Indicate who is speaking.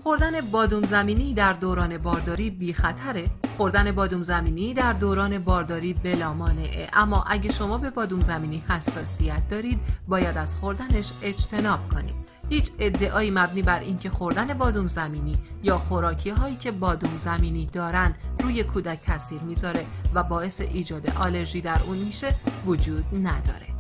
Speaker 1: خوردن بادوم زمینی در دوران بارداری بی خطره؟ خوردن بادوم زمینی در دوران بارداری بلا مانعه، اما اگه شما به بادوم زمینی حساسیت دارید باید از خوردنش اجتناب کنید. هیچ ادعایی مبنی بر اینکه خوردن بادوم زمینی یا خوراکی هایی که بادوم زمینی دارن روی کودک تاثیر میذاره و باعث ایجاد آلرژی در اون میشه وجود نداره.